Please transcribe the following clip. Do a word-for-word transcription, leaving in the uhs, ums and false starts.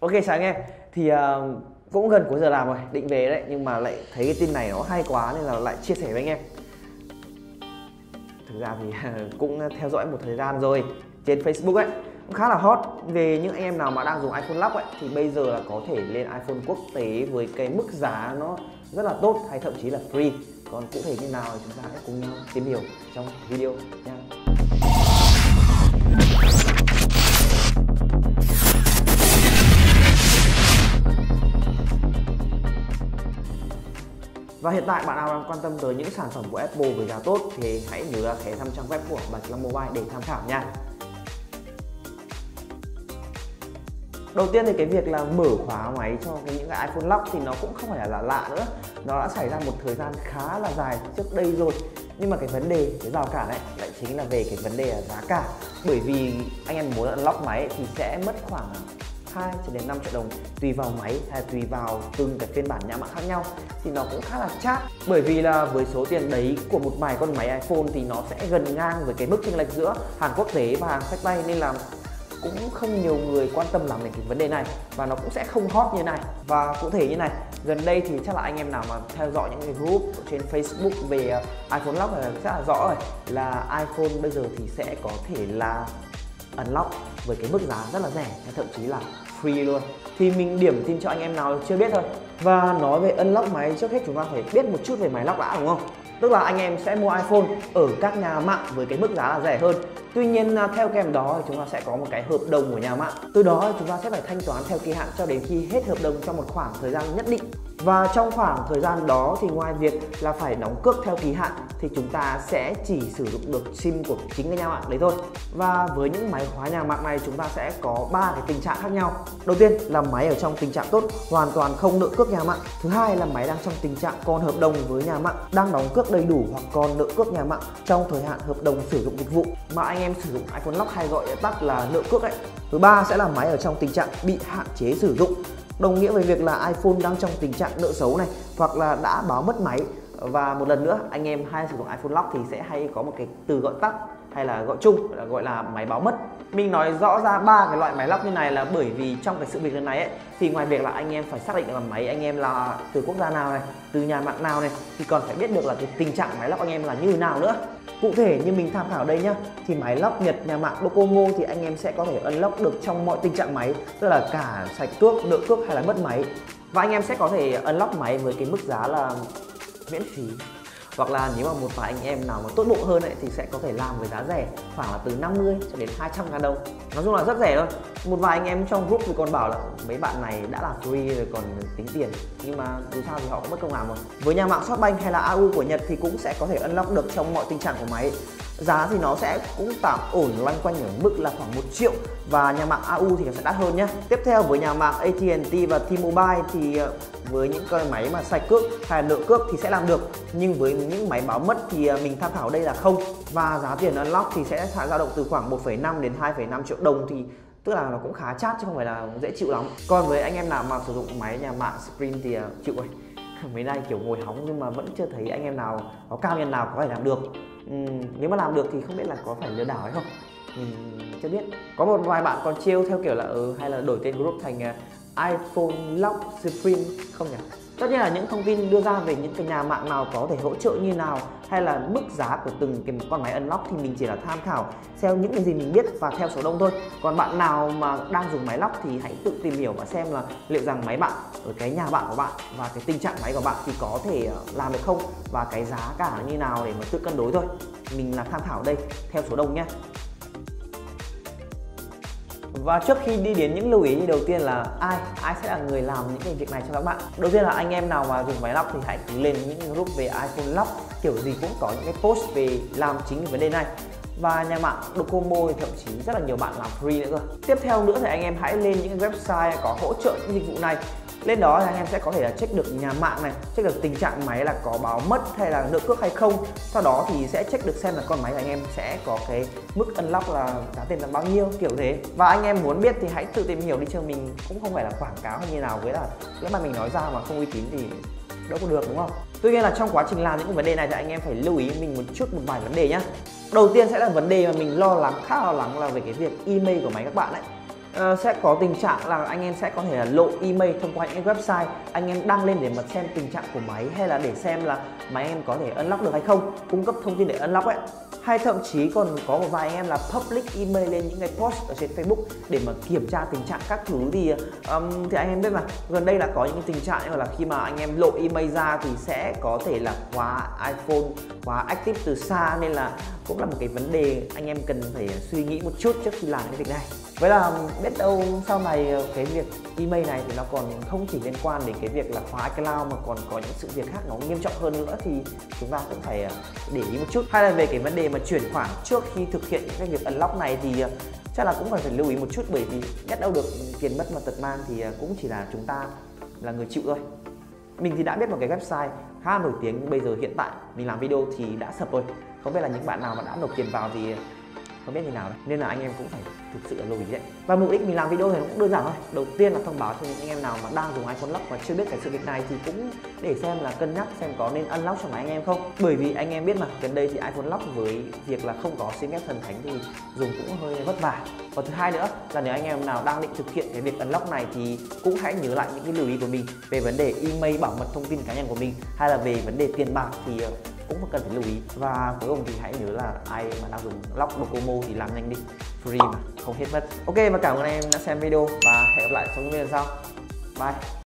Ok chào anh em, thì uh, cũng gần cuối giờ làm rồi, định về đấy, nhưng mà lại thấy cái tin này nó hay quá nên là lại chia sẻ với anh em. Thực ra thì cũng theo dõi một thời gian rồi trên Facebook ấy, cũng khá là hot về những anh em nào mà đang dùng iPhone lock ấy, thì bây giờ là có thể lên iPhone quốc tế với cái mức giá nó rất là tốt hay thậm chí là free. Còn cụ thể như nào thì chúng ta hãy cùng nhau tìm hiểu trong video nha. Và hiện tại bạn nào đang quan tâm tới những sản phẩm của Apple với giá tốt thì hãy nhớ là ghé thăm trang web của Bạch Long Mobile để tham khảo nha. Đầu tiên thì cái việc là mở khóa máy cho cái những cái iPhone lock thì nó cũng không phải là lạ lạ nữa. Nó đã xảy ra một thời gian khá là dài trước đây rồi. Nhưng mà cái vấn đề, cái rào cản ấy lại chính là về cái vấn đề là giá cả. Bởi vì anh em muốn unlock máy thì sẽ mất khoảng hai cho đến năm triệu đồng tùy vào máy hay tùy vào từng cái phiên bản nhãn mác khác nhau, thì nó cũng khá là chát. Bởi vì là với số tiền đấy của một vài con máy iPhone thì nó sẽ gần ngang với cái mức chênh lệch giữa hàng quốc tế và hàng xách tay, nên là cũng không nhiều người quan tâm lắm đến cái vấn đề này và nó cũng sẽ không hot như này. Và cụ thể như này, gần đây thì chắc là anh em nào mà theo dõi những cái group trên Facebook về iPhone lock là rất là rõ rồi, là iPhone bây giờ thì sẽ có thể là unlock với cái mức giá rất là rẻ, thậm chí là free luôn. Thì mình điểm tin cho anh em nào chưa biết thôi. Và nói về unlock máy, trước hết chúng ta phải biết một chút về máy lock đã, đúng không? Tức là anh em sẽ mua iPhone ở các nhà mạng với cái mức giá là rẻ hơn. Tuy nhiên theo kèm đó thì chúng ta sẽ có một cái hợp đồng của nhà mạng. Từ đó chúng ta sẽ phải thanh toán theo kỳ hạn cho đến khi hết hợp đồng trong một khoảng thời gian nhất định. Và trong khoảng thời gian đó thì ngoài việc là phải đóng cước theo kỳ hạn thì chúng ta sẽ chỉ sử dụng được sim của chính cái nhà mạng đấy thôi. Và với những máy khóa nhà mạng này chúng ta sẽ có ba cái tình trạng khác nhau. Đầu tiên là máy ở trong tình trạng tốt, hoàn toàn không nợ cước nhà mạng. Thứ hai là máy đang trong tình trạng còn hợp đồng với nhà mạng, đang đóng cước đầy đủ hoặc còn nợ cước nhà mạng trong thời hạn hợp đồng sử dụng dịch vụ, mà anh em sử dụng iPhone lock hay gọi tắt là nợ cước ấy. Thứ ba sẽ là máy ở trong tình trạng bị hạn chế sử dụng, đồng nghĩa với việc là iPhone đang trong tình trạng nợ xấu này, hoặc là đã báo mất máy. Và một lần nữa, anh em hay sử dụng iPhone lock thì sẽ hay có một cái từ gọi tắt hay là gọi chung là gọi là máy báo mất. Mình nói rõ ra ba cái loại máy lock như này là bởi vì trong cái sự việc lần này ấy, thì ngoài việc là anh em phải xác định là máy anh em là từ quốc gia nào này, từ nhà mạng nào này, thì còn phải biết được là cái tình trạng máy lock anh em là như thế nào nữa. Cụ thể như mình tham khảo đây nhá, thì máy lock Nhật nhà mạng Docomo thì anh em sẽ có thể unlock được trong mọi tình trạng máy, tức là cả sạch cước, nợ cước hay là mất máy. Và anh em sẽ có thể unlock máy với cái mức giá là miễn phí. Hoặc là nếu mà một vài anh em nào mà tốt bụng hơn ấy, thì sẽ có thể làm với giá rẻ, khoảng là từ năm mươi cho đến hai trăm ngàn đồng. Nói chung là rất rẻ thôi. Một vài anh em trong group thì còn bảo là mấy bạn này đã là free rồi còn tính tiền, nhưng mà dù sao thì họ cũng mất công làm rồi. Với nhà mạng Shopbank hay là a u của Nhật thì cũng sẽ có thể unlock được trong mọi tình trạng của máy. Giá thì nó sẽ cũng tạm ổn loanh quanh ở mức là khoảng một triệu, và nhà mạng a u thì nó sẽ đắt hơn nhé. Tiếp theo với nhà mạng a tê and tê và T-Mobile thì với những cái máy mà sạch cước hay nợ cước thì sẽ làm được, nhưng với những máy báo mất thì mình tham khảo đây là không. Và giá tiền unlock thì sẽ dao động từ khoảng một phẩy năm đến hai phẩy năm triệu đồng, thì tức là nó cũng khá chát chứ không phải là dễ chịu lắm. Còn với anh em nào mà sử dụng máy nhà mạng Sprint thì chịu rồi. Mấy nay kiểu ngồi hóng nhưng mà vẫn chưa thấy anh em nào có cao nhân nào có thể làm được. uhm, Nếu mà làm được thì không biết là có phải lừa đảo hay không, mình chưa biết. Có một vài bạn còn trêu theo kiểu là ừ, hay là đổi tên group thành uh, iPhone lock Sprint không nhỉ. Tất nhiên là những thông tin đưa ra về những cái nhà mạng nào có thể hỗ trợ như nào hay là mức giá của từng cái con máy unlock thì mình chỉ là tham khảo theo những cái gì mình biết và theo số đông thôi. Còn bạn nào mà đang dùng máy lock thì hãy tự tìm hiểu và xem là liệu rằng máy bạn ở cái nhà bạn của bạn và cái tình trạng máy của bạn thì có thể làm được không, và cái giá cả như nào để mà tự cân đối thôi. Mình là tham khảo đây theo số đông nhé. Và trước khi đi đến những lưu ý thì đầu tiên là ai ai sẽ là người làm những cái việc này cho các bạn. Đầu tiên là anh em nào mà dùng máy lock thì hãy cứ lên những group về iPhone lock, kiểu gì cũng có những cái post về làm chính cái vấn đề này. Và nhà mạng Docomo thì thậm chí rất là nhiều bạn làm free nữa cơ. Tiếp theo nữa thì anh em hãy lên những website có hỗ trợ những dịch vụ này. Lên đó thì anh em sẽ có thể là check được nhà mạng này, check được tình trạng máy là có báo mất hay là nợ cước hay không. Sau đó thì sẽ check được xem là con máy của anh em sẽ có cái mức unlock là giá tiền là bao nhiêu, kiểu thế. Và anh em muốn biết thì hãy tự tìm hiểu đi, chứ mình cũng không phải là quảng cáo hay như nào, với là nếu mà mình nói ra mà không uy tín thì đâu có được, đúng không? Tuy nhiên là trong quá trình làm những vấn đề này thì anh em phải lưu ý mình một chút một vài vấn đề nhá. Đầu tiên sẽ là vấn đề mà mình lo lắng, khá lo lắng là về cái việc email của máy các bạn ấy. uh, sẽ có tình trạng là anh em sẽ có thể là lộ email thông qua những website anh em đăng lên để mà xem tình trạng của máy, hay là để xem là máy em có thể unlock được hay không, cung cấp thông tin để unlock ấy. Hay thậm chí còn có một vài anh em là public email lên những cái post ở trên Facebook để mà kiểm tra tình trạng các thứ. Thì um, thì anh em biết mà, gần đây đã có những tình trạng như là khi mà anh em lộ email ra thì sẽ có thể là khóa iPhone, khóa active từ xa, nên là cũng là một cái vấn đề anh em cần phải suy nghĩ một chút trước khi làm cái việc này. Vậy là biết đâu sau này cái việc email này thì nó còn không chỉ liên quan đến cái việc là khóa iCloud mà còn có những sự việc khác nó nghiêm trọng hơn nữa, thì chúng ta cũng phải để ý một chút. Hay là về cái vấn đề mà chuyển khoản trước khi thực hiện cái việc unlock này thì chắc là cũng phải phải lưu ý một chút, bởi vì biết đâu được tiền mất mà tật mang thì cũng chỉ là chúng ta là người chịu thôi. Mình thì đã biết một cái website khá nổi tiếng, nhưng bây giờ hiện tại mình làm video thì đã sập rồi. Không biết là những bạn nào mà đã nộp tiền vào thì không biết như nào đấy, nên là anh em cũng phải thực sự là lưu ý đấy. Và mục đích mình làm video thì nó cũng đơn giản thôi. Đầu tiên là thông báo cho những anh em nào mà đang dùng iPhone Lock và chưa biết cái sự việc này, thì cũng để xem là cân nhắc xem có nên unlock cho máy anh em không. Bởi vì anh em biết mà, gần đây thì iPhone Lock với việc là không có sim ép thần thánh thì dùng cũng hơi vất vả. Và thứ hai nữa là nếu anh em nào đang định thực hiện cái việc unlock này thì cũng hãy nhớ lại những cái lưu ý của mình về vấn đề email, bảo mật thông tin cá nhân của mình, hay là về vấn đề tiền bạc thì cũng cần phải lưu ý. Và cuối cùng thì hãy nhớ là ai mà đang dùng Lock Docomo thì làm nhanh đi, free mà, không hết mất. Ok, và cảm ơn anh em đã xem video và hẹn gặp lại trong những video sau. Bye.